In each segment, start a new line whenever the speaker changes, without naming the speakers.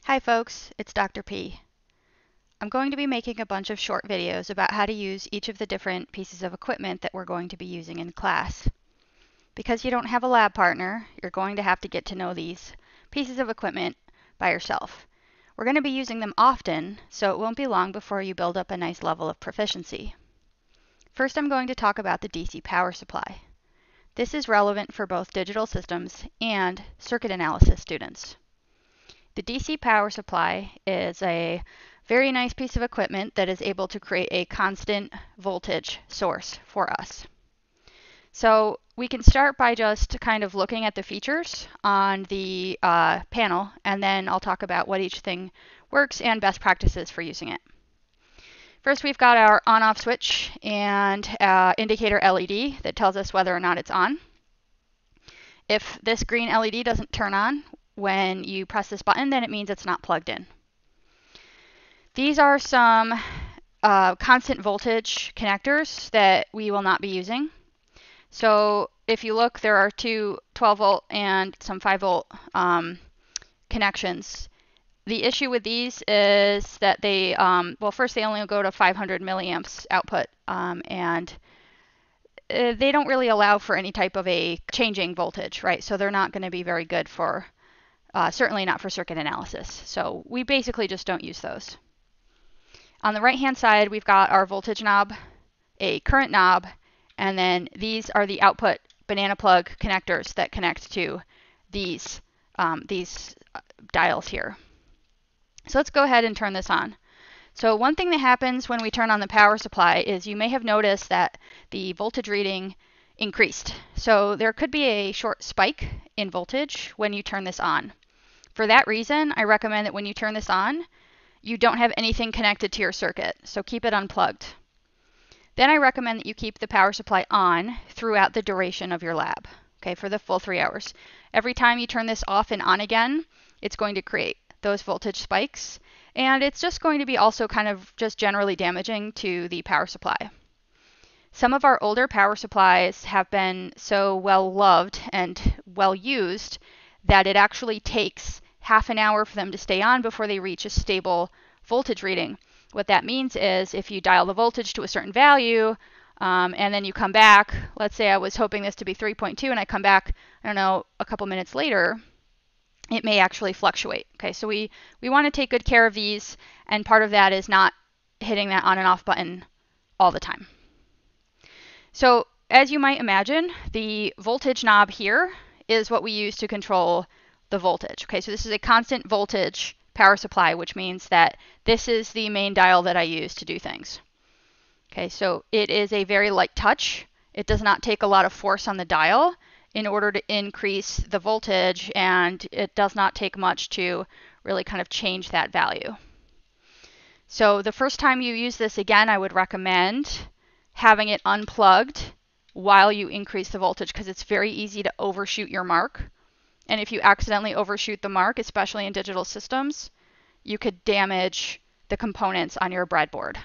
Hi folks, it's Dr. P. I'm going to be making a bunch of short videos about how to use each of the different pieces of equipment that we're going to be using in class. Because you don't have a lab partner, you're going to have to get to know these pieces of equipment by yourself. We're going to be using them often, so it won't be long before you build up a nice level of proficiency. First, I'm going to talk about the DC power supply. This is relevant for both digital systems and circuit analysis students. The DC power supply is a very nice piece of equipment that is able to create a constant voltage source for us. So we can start by just kind of looking at the features on the panel, and then I'll talk about what each thing works and best practices for using it. First, we've got our on-off switch and indicator LED that tells us whether or not it's on. If this green LED doesn't turn on when you press this button, then it means it's not plugged in. These are some constant voltage connectors that we will not be using. So if you look, there are two 12 volt and some 5 volt connections. The issue with these is that they, well, first they only go to 500 milliamps output, and they don't really allow for any type of a changing voltage, right? So they're not going to be very good for certainly not for circuit analysis. So we basically just don't use those. On the right-hand side, we've got our voltage knob, a current knob, and then these are the output banana plug connectors that connect to these dials here. So let's go ahead and turn this on. So one thing that happens when we turn on the power supply is you may have noticed that the voltage reading increased. So there could be a short spike in voltage when you turn this on. For that reason, I recommend that when you turn this on, you don't have anything connected to your circuit, so keep it unplugged. Then I recommend that you keep the power supply on throughout the duration of your lab, okay, for the full 3 hours. Every time you turn this off and on again, it's going to create those voltage spikes, and it's just going to be also kind of just generally damaging to the power supply. Some of our older power supplies have been so well loved and well used that it actually takes half an hour for them to stay on before they reach a stable voltage reading. What that means is if you dial the voltage to a certain value and then you come back, let's say I was hoping this to be 3.2 and I come back, I don't know, a couple minutes later, it may actually fluctuate. Okay, so we want to take good care of these, and part of that is not hitting that on and off button all the time. So as you might imagine, the voltage knob here is what we use to control the voltage. Okay, so this is a constant voltage power supply, which means that this is the main dial that I use to do things. Okay, so it is a very light touch. It does not take a lot of force on the dial in order to increase the voltage, and it does not take much to really kind of change that value. So the first time you use this, again, I would recommend having it unplugged while you increase the voltage, because it's very easy to overshoot your mark. And if you accidentally overshoot the mark, especially in digital systems, you could damage the components on your breadboard.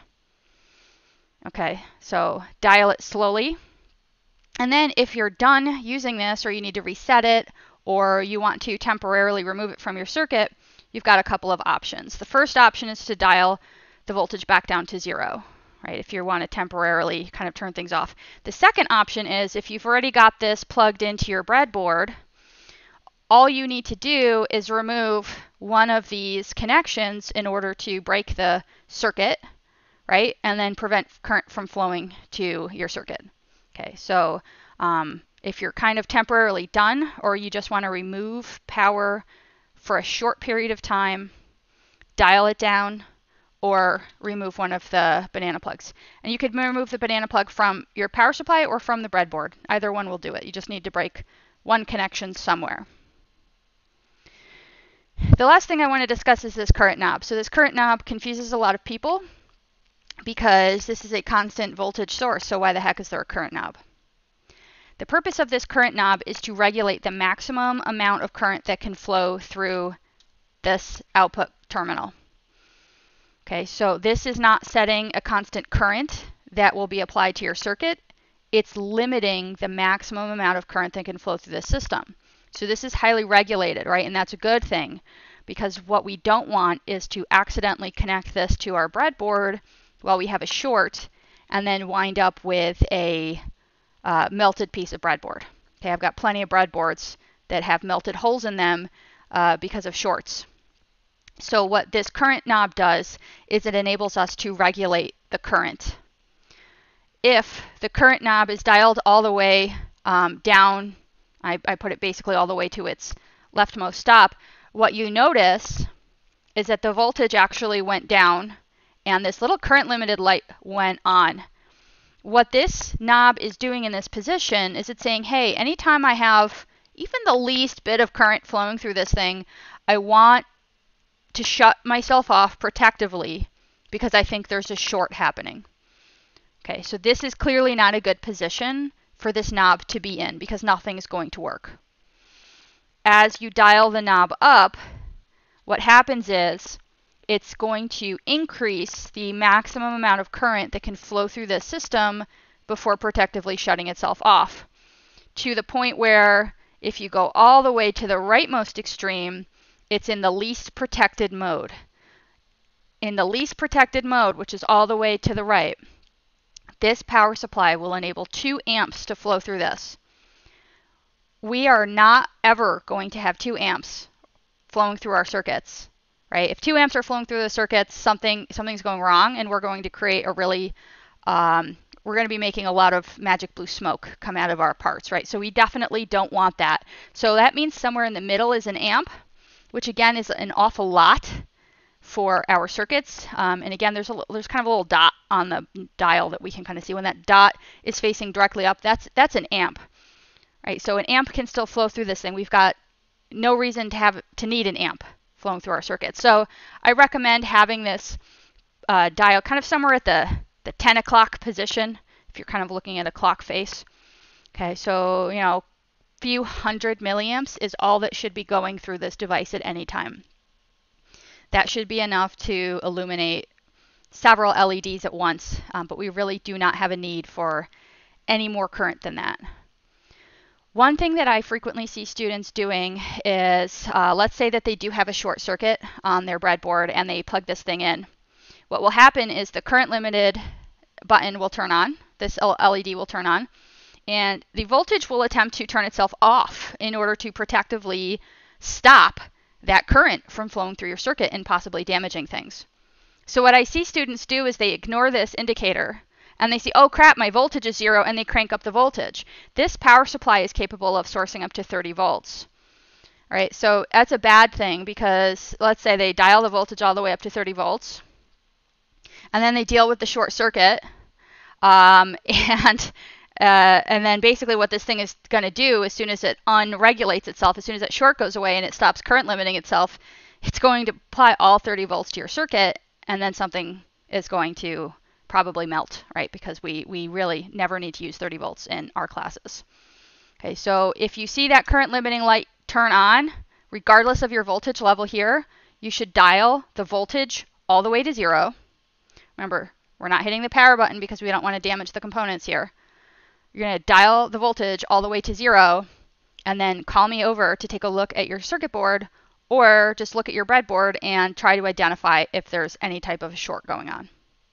Okay, so dial it slowly. And then if you're done using this, or you need to reset it, or you want to temporarily remove it from your circuit, you've got a couple of options. The first option is to dial the voltage back down to 0. Right, if you want to temporarily kind of turn things off. The second option is if you've already got this plugged into your breadboard, all you need to do is remove one of these connections in order to break the circuit, right, and then prevent current from flowing to your circuit. Okay, so if you're kind of temporarily done, or you just want to remove power for a short period of time, dial it down, or remove one of the banana plugs. And you could remove the banana plug from your power supply or from the breadboard. Either one will do it. You just need to break one connection somewhere. The last thing I want to discuss is this current knob. So this current knob confuses a lot of people because this is a constant voltage source. So why the heck is there a current knob? The purpose of this current knob is to regulate the maximum amount of current that can flow through this output terminal. Okay, so this is not setting a constant current that will be applied to your circuit. It's limiting the maximum amount of current that can flow through the system. So this is highly regulated, right? And that's a good thing. because what we don't want is to accidentally connect this to our breadboard while we have a short and then wind up with a melted piece of breadboard. Okay, I've got plenty of breadboards that have melted holes in them because of shorts. So what this current knob does is it enables us to regulate the current. If the current knob is dialed all the way down, I put it basically all the way to its leftmost stop, what you notice is that the voltage actually went down and this little current limited light went on. What this knob is doing in this position is it's saying, hey, anytime I have even the least bit of current flowing through this thing, I want to shut myself off protectively because I think there's a short happening. Okay, so this is clearly not a good position for this knob to be in because nothing is going to work. As you dial the knob up, what happens is it's going to increase the maximum amount of current that can flow through this system before protectively shutting itself off, to the point where if you go all the way to the rightmost extreme, it's in the least protected mode. In the least protected mode, which is all the way to the right, this power supply will enable 2 amps to flow through this. We are not ever going to have 2 amps flowing through our circuits, right? If 2 amps are flowing through the circuits, something's going wrong, and we're going to create a really, we're going to be making a lot of magic blue smoke come out of our parts, right? So we definitely don't want that. So that means somewhere in the middle is an amp, which again is an awful lot for our circuits. And again, there's kind of a little dot on the dial that we can kind of see. When that dot is facing directly up, that's an amp, right? So an amp can still flow through this thing. We've got no reason to need an amp flowing through our circuit. So I recommend having this dial kind of somewhere at the 10 o'clock position if you're kind of looking at a clock face. Okay, so a few hundred milliamps is all that should be going through this device at any time. That should be enough to illuminate several LEDs at once, but we really do not have a need for any more current than that. One thing that I frequently see students doing is, let's say that they do have a short circuit on their breadboard and they plug this thing in. What will happen is the current limited button will turn on, this LED will turn on, and the voltage will attempt to turn itself off in order to protectively stop that current from flowing through your circuit and possibly damaging things. So what I see students do is they ignore this indicator and they see, oh crap, my voltage is 0, and they crank up the voltage. This power supply is capable of sourcing up to 30 volts. All right, so that's a bad thing because let's say they dial the voltage all the way up to 30 volts and then they deal with the short circuit and then basically what this thing is going to do as soon as it unregulates itself, as soon as that short goes away and it stops current limiting itself, it's going to apply all 30 volts to your circuit, and then something is going to probably melt, right? Because we really never need to use 30 volts in our classes. Okay, so if you see that current limiting light turn on, regardless of your voltage level here, you should dial the voltage all the way to 0. Remember, we're not hitting the power button because we don't want to damage the components here. You're going to dial the voltage all the way to 0 and then call me over to take a look at your circuit board, or just look at your breadboard and try to identify if there's any type of short going on.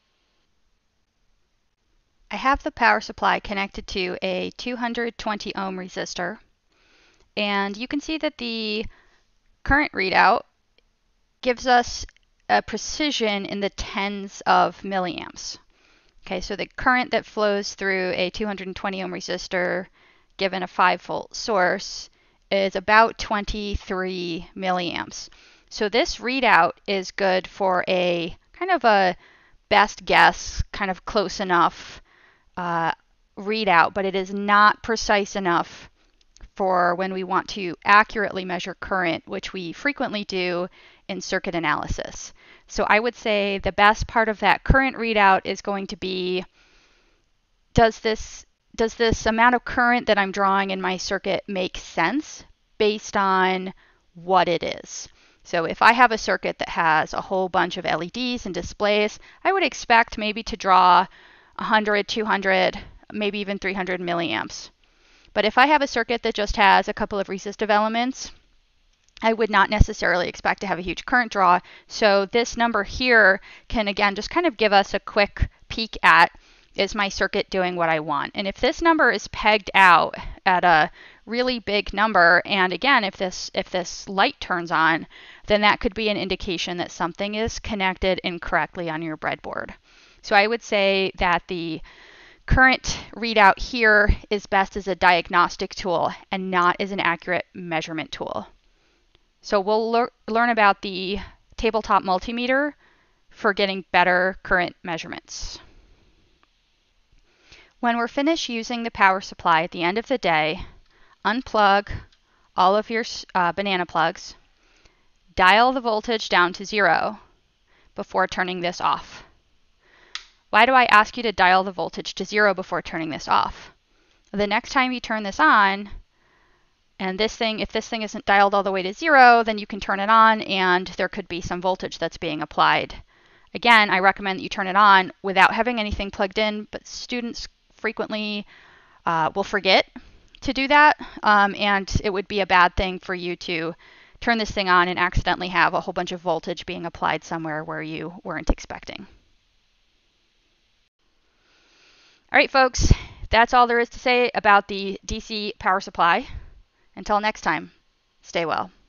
I have the power supply connected to a 220 ohm resistor, and you can see that the current readout gives us a precision in the tens of milliamps. Okay, so the current that flows through a 220 ohm resistor given a 5-volt source is about 23 milliamps. So this readout is good for a kind of a best guess, kind of close enough readout, but it is not precise enough for when we want to accurately measure current, which we frequently do in circuit analysis. So I would say the best part of that current readout is going to be, does this amount of current that I'm drawing in my circuit make sense based on what it is? So if I have a circuit that has a whole bunch of LEDs and displays, I would expect maybe to draw 100, 200, maybe even 300 milliamps. But if I have a circuit that just has a couple of resistive elements I would not necessarily expect to have a huge current draw. So this number here can, again, just kind of give us a quick peek at, is my circuit doing what I want? And if this number is pegged out at a really big number, and again, if this light turns on, then that could be an indication that something is connected incorrectly on your breadboard. So I would say that the current readout here is best as a diagnostic tool and not as an accurate measurement tool. So we'll learn about the tabletop multimeter for getting better current measurements. When we're finished using the power supply at the end of the day, unplug all of your banana plugs, dial the voltage down to 0 before turning this off. Why do I ask you to dial the voltage to 0 before turning this off? The next time you turn this on, and if this thing isn't dialed all the way to 0, then you can turn it on and there could be some voltage that's being applied. Again, I recommend that you turn it on without having anything plugged in, but students frequently will forget to do that, and it would be a bad thing for you to turn this thing on and accidentally have a whole bunch of voltage being applied somewhere where you weren't expecting. All right, folks, that's all there is to say about the DC power supply. Until next time, stay well.